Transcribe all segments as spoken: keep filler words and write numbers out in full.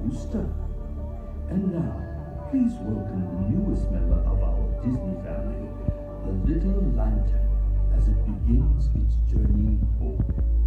Rooster. And now, please welcome the newest member of our Disney family, the Little Lantern, as it begins its journey home.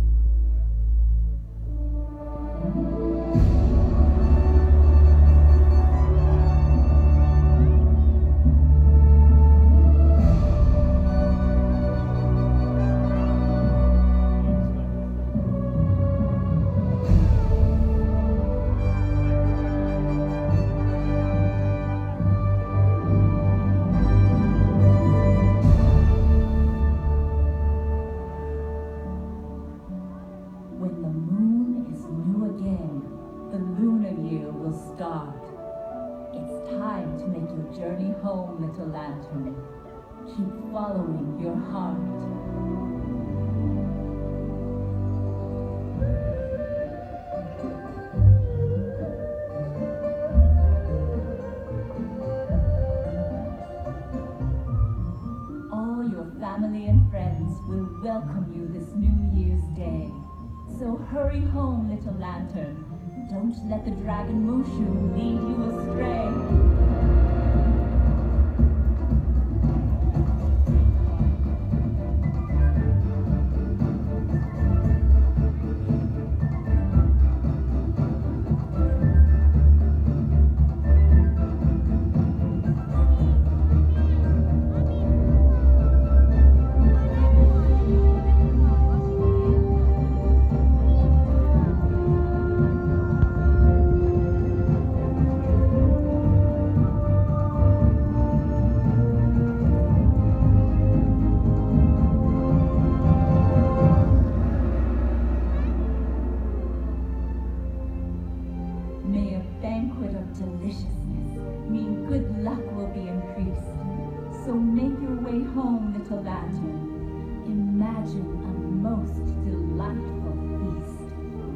When the moon is new again, the lunar year will start. It's time to make your journey home, little lantern. Keep following your heart. All your family and friends will welcome you this New Year's Day. So hurry home, little lantern. Don't let the dragon Mushu lead you astray. May a banquet of deliciousness mean good luck will be increased. So make your way home, little lantern. Imagine a most delightful feast.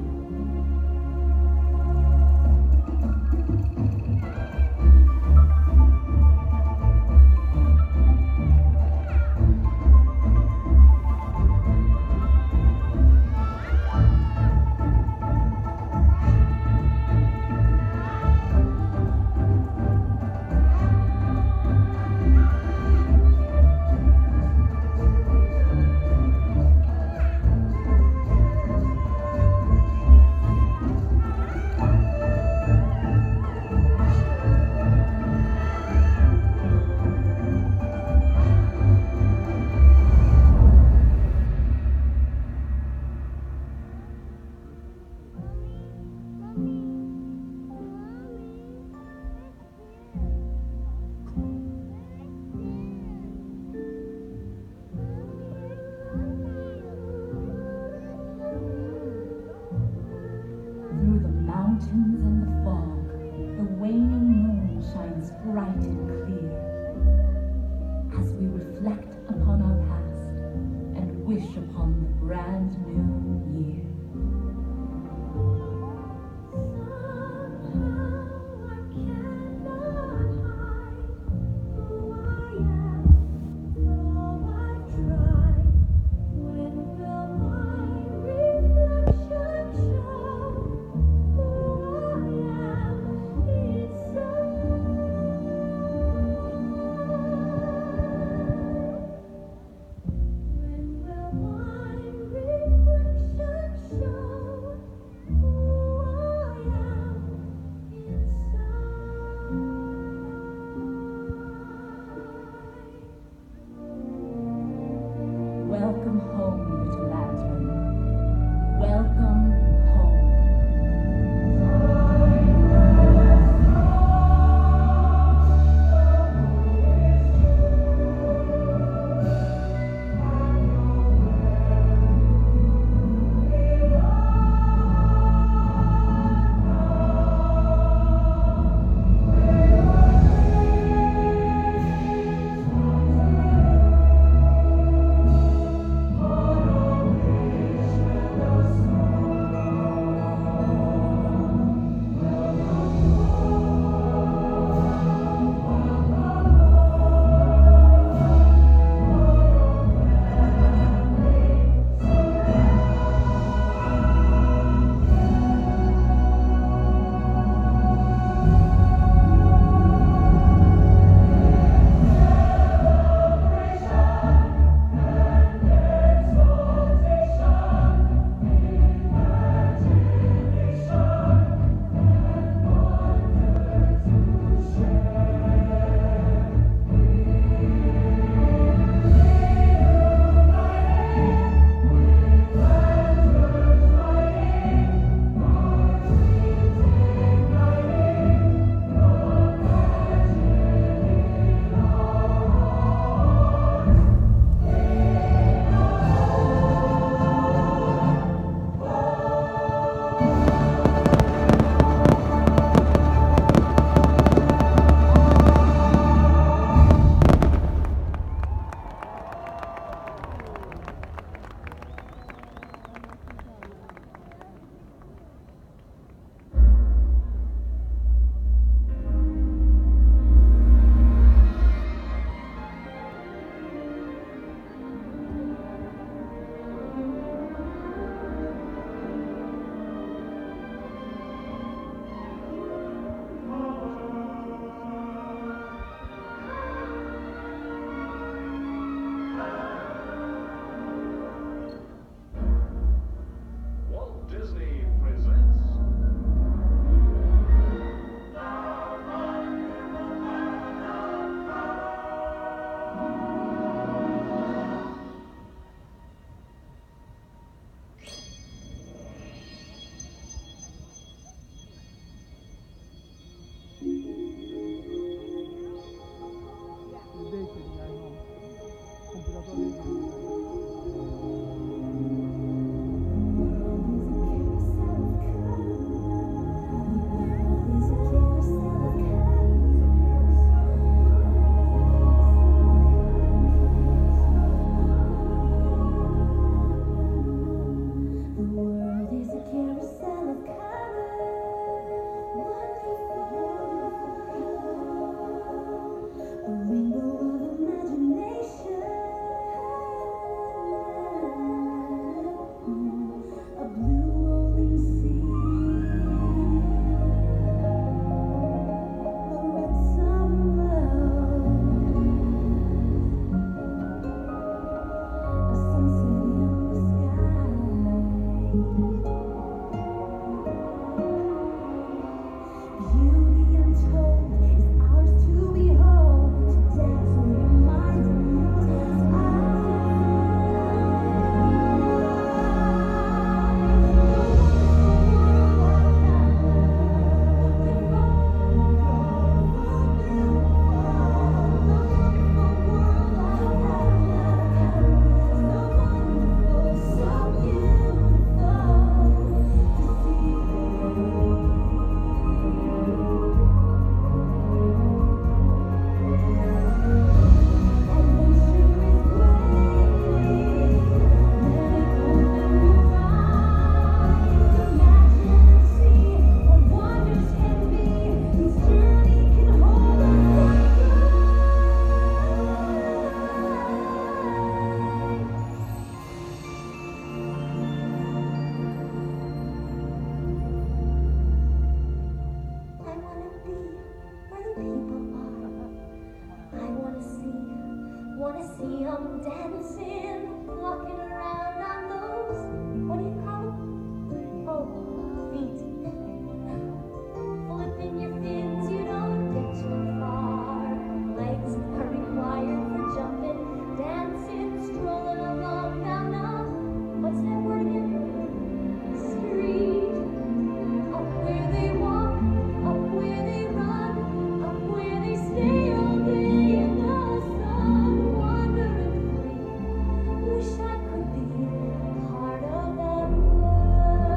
Through the mountains and the fog, the waning moon shines bright and clear. As we reflect upon our past and wish upon the brand new year. When will my reflection show who I come dancing, walking around on those, what do you call them? Oh, feet. Flipping your fins, you don't get too far. Legs are required for jumping, dancing, strolling along down a, what's that word again? Street. Up where they walk, up where they run, up where they stay all day in the sun, wandering free. Wish I could be part of that world.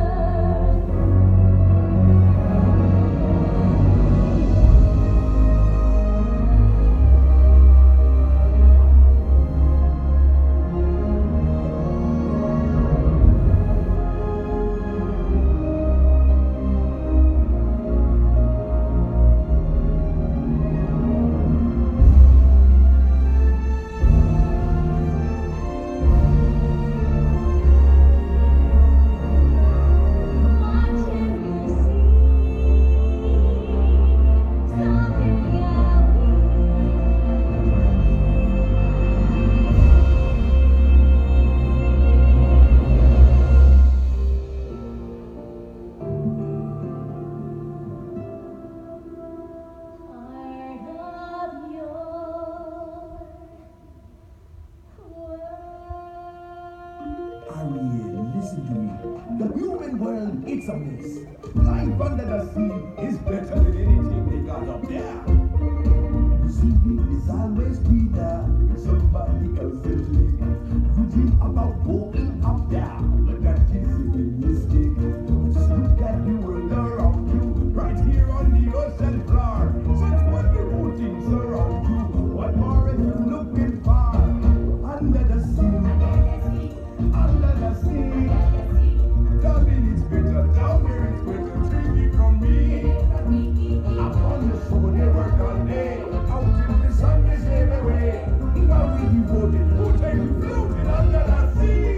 Ariel, listen to me. The human world, it's a mess. Life under the sea is better than anything they got up there. The sea is always be there with somebody else's leg. You dream about walking up there, but that is a mistake. Just look at the world around you, right here on the ocean floor. Such wonderful things around you. What more are you looking for? Under the sea. Under the sea, darling, it's better down here, it's better. Take it from me. Up on the shore, they work all day. Out in the sun, they sail away. Now we devoted, we'll take you floating under the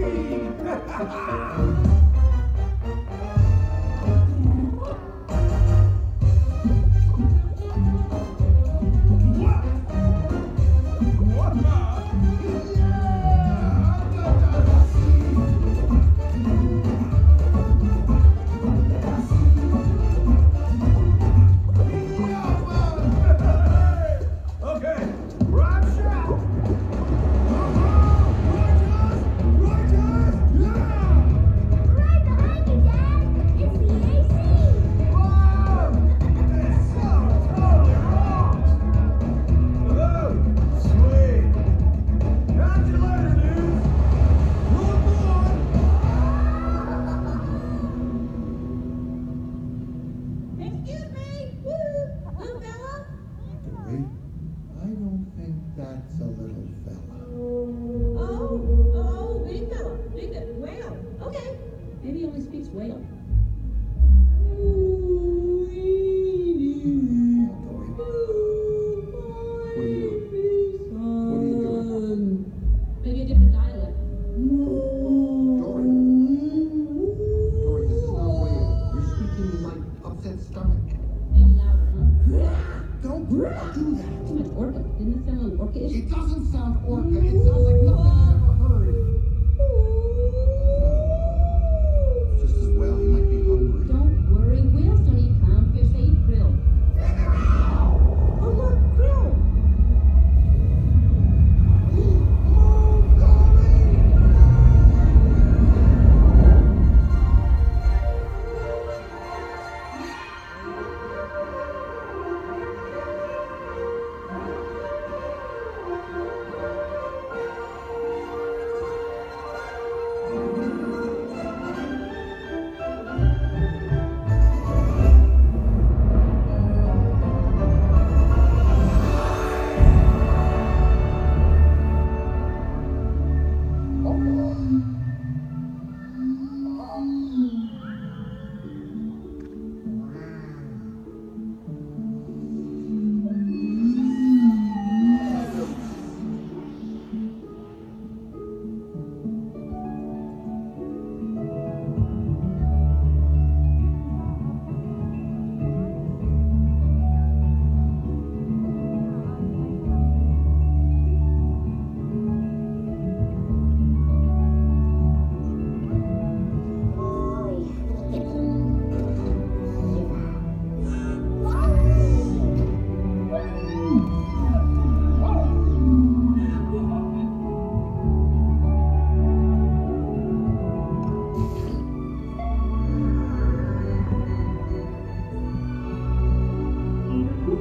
sea. That's a little fella. Oh, oh, big fella, big whale. Okay, maybe he only speaks whale. Dory. What are you doing? What are you doing? Maybe a different dialect. Dory. Dory, this is not whale. You're speaking like upset stomach. Maybe louder, huh? Don't do that. Too much orca. Didn't it sound orca-ish? It doesn't sound orca. It sounds like nothing I've ever heard. It's just as well. He might be hungry. Don't worry, whales don't eat clownfish, they eat krill. Oh look, krill! Move, Dory!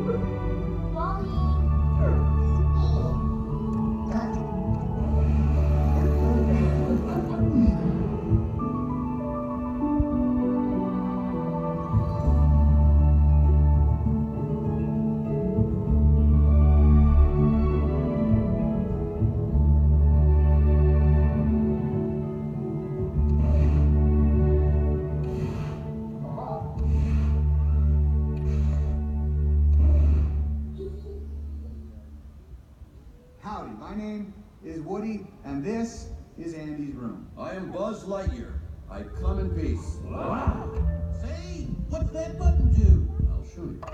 Howdy, my name is Woody, and this is Andy's room. I am Buzz Lightyear. I come in peace. Wow. Say, what's that button do? I'll show you.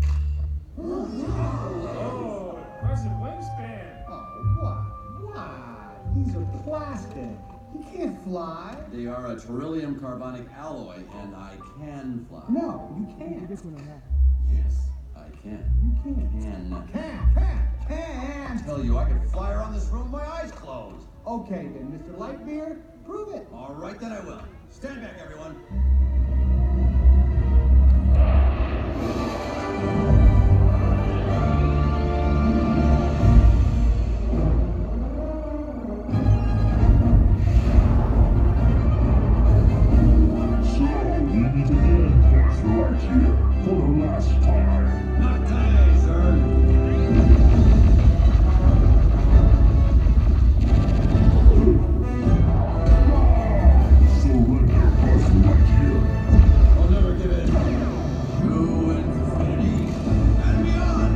Oh, impressive wingspan. Oh, what? Why? These are plastic. You can't fly. They are a beryllium carbonic alloy, and I can fly. No, you can't. Yes, I can. You can't. Can. Can't, can't, I can't. tell you, I could fly around this room with my eyes closed. Okay then, Mister Lightbeard, prove it. All right, then I will. Stand back, everyone. So, we meet again, Buzz Lightyear, for the last time. Not today, sir. Surrender, Buzz Lightyear. I'll never give in. To infinity and beyond.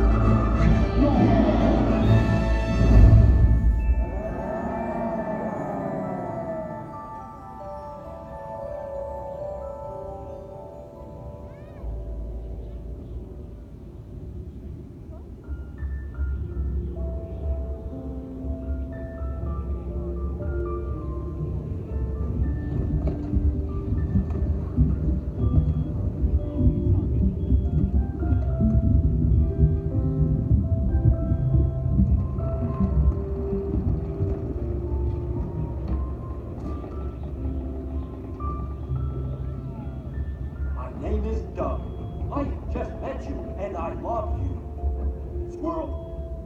My name is Doug. I just met you, and I love you. Squirrel.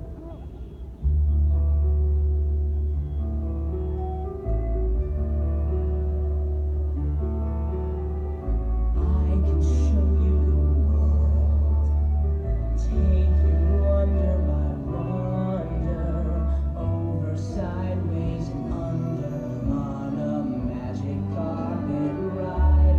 I can show you the world, take you under my wonder, over, sideways, and under, on a magic carpet ride.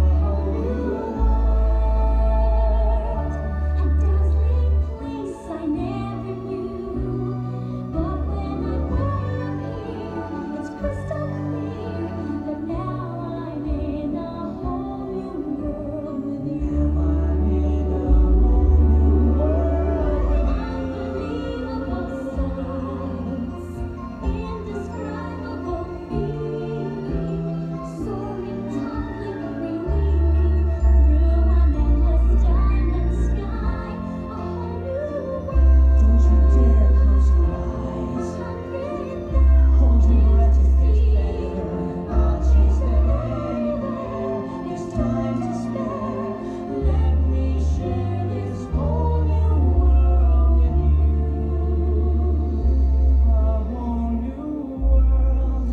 A dazzling place I never knew. But when I way up here, it's crystal clear that now I'm in a whole new world with you. I'm in a whole new world. Unbelievable sights, indescribable feeling, soaring, tumbling, freewheeling through an endless diamond sky. A whole new world. Don't you dare close your eyes. Hold your breath to taste better. I'll chase them anywhere. There's time to spare. Let me share this whole new world with you. A whole new world.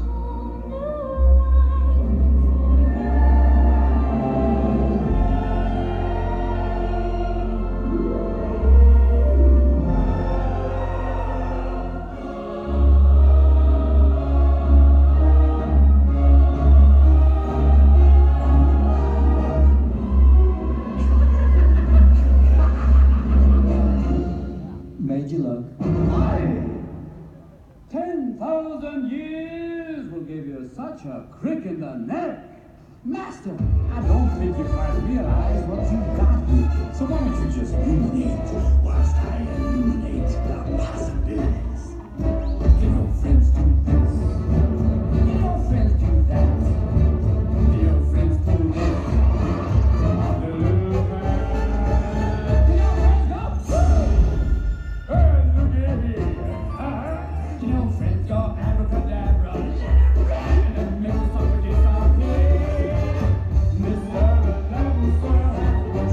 Made you look. Ten thousand years will give you such a crick in the neck. Master, I don't think you quite realize what you've got here. So why don't you just ruminate whilst I illuminate the possibilities? You know friends do this. You know friends do that. You know friends do this. The little man. You know friends go woo! Hey, look at here. Uh-huh. You know friends go abracadabra. And then make somebody disappear. Mister Announcer,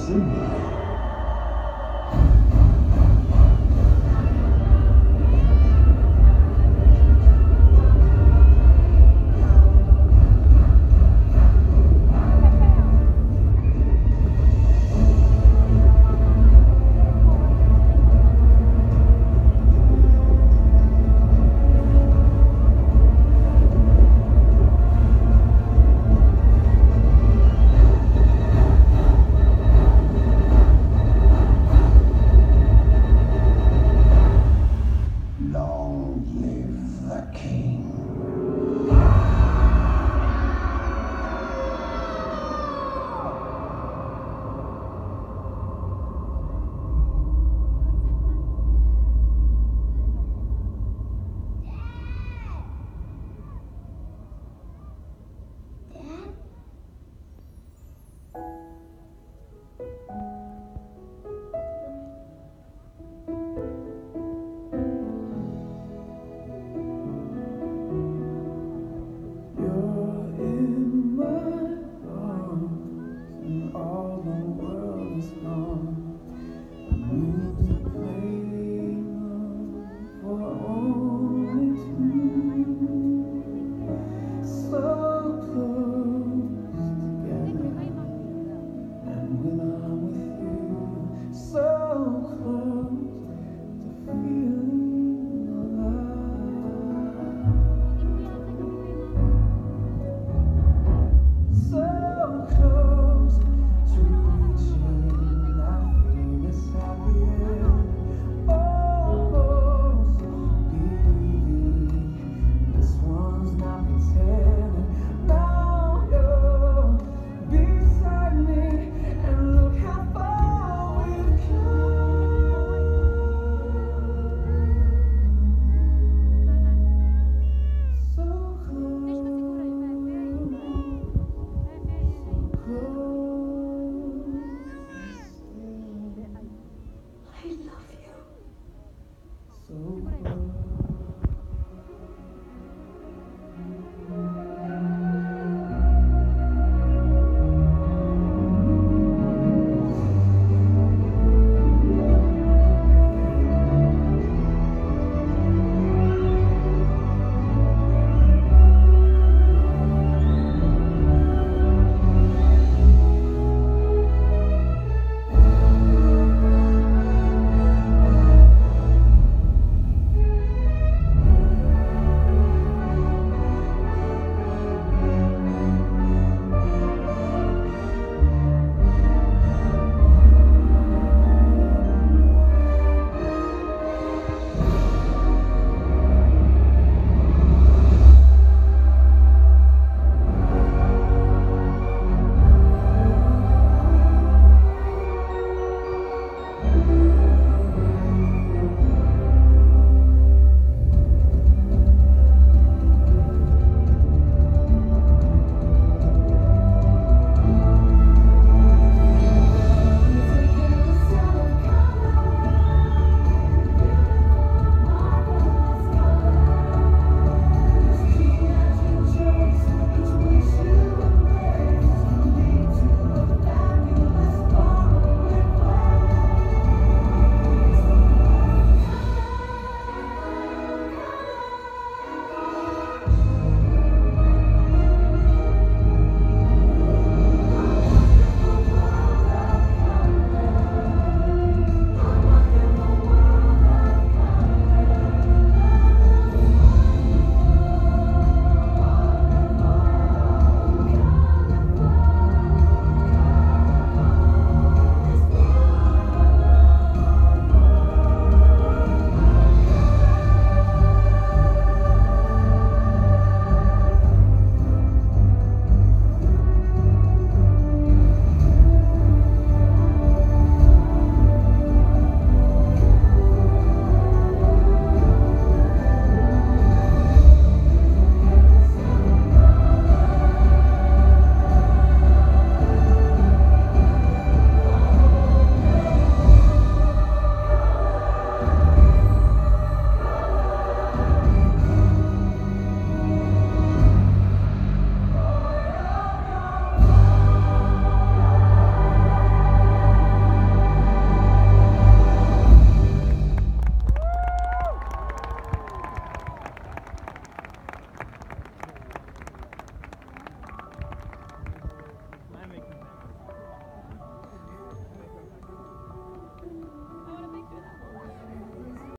symbolize